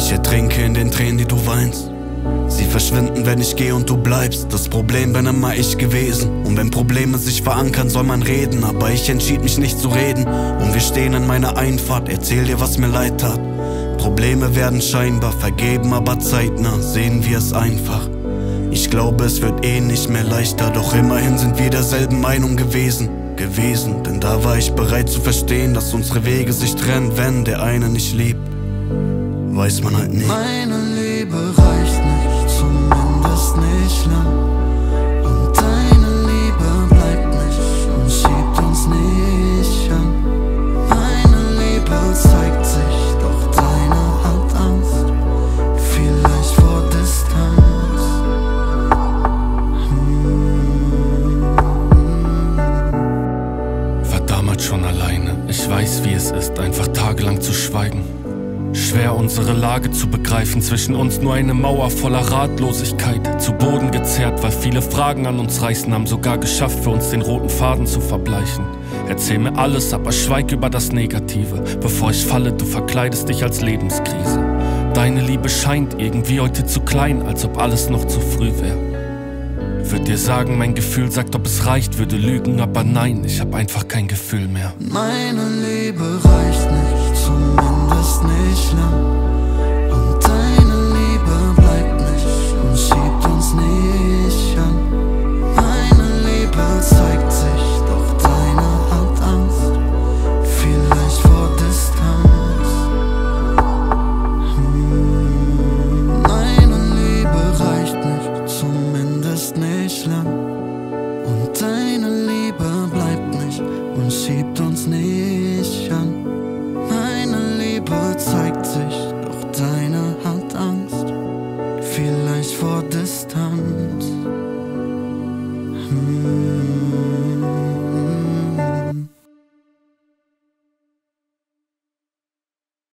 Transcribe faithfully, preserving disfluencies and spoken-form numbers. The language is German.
Ich ertrinke in den Tränen, die du weinst. Sie verschwinden, wenn ich gehe und du bleibst. Das Problem bin immer ich gewesen. Und wenn Probleme sich verankern, soll man reden. Aber ich entschied mich nicht zu reden. Und wir stehen in meiner Einfahrt. Erzähl dir, was mir leid tat. Probleme werden scheinbar vergeben, aber zeitnah sehen wir es einfach. Ich glaube, es wird eh nicht mehr leichter. Doch immerhin sind wir derselben Meinung gewesen. Gewesen, denn da war ich bereit zu verstehen, dass unsere Wege sich trennen, wenn der eine nicht liebt. Weiß man halt nicht. Meine Liebe reicht nicht, zumindest nicht lang. Und deine Liebe bleibt nicht und schiebt uns nicht an. Meine Liebe zeigt sich, doch deine hat Angst, vielleicht vor Distanz. War damals schon alleine. Ich weiß, wie es ist, einfach tagelang zu schweigen. Schwer unsere Lage zu begreifen, zwischen uns nur eine Mauer voller Ratlosigkeit. Zu Boden gezerrt, weil viele Fragen an uns reißen, haben sogar geschafft, für uns den roten Faden zu verbleichen. Erzähl mir alles, aber schweig über das Negative. Bevor ich falle, du verkleidest dich als Lebenskrise. Deine Liebe scheint irgendwie heute zu klein, als ob alles noch zu früh wäre. Würd dir sagen, mein Gefühl sagt, ob es reicht, würde lügen, aber nein, ich hab einfach kein Gefühl mehr. Meine Liebe reicht nicht, zumindest nicht lang. Und deine Liebe bleibt nicht und schiebt uns nicht an. Meine Liebe zeigt sich, doch deine hat Angst, vielleicht vor Distanz. Hm. Meine Liebe reicht nicht, zumindest nicht lang. Und deine Liebe bleibt nicht und schiebt uns nicht an. Meine Liebe zeigt sich, doch deine hat Angst, vielleicht vor Distanz. Hm.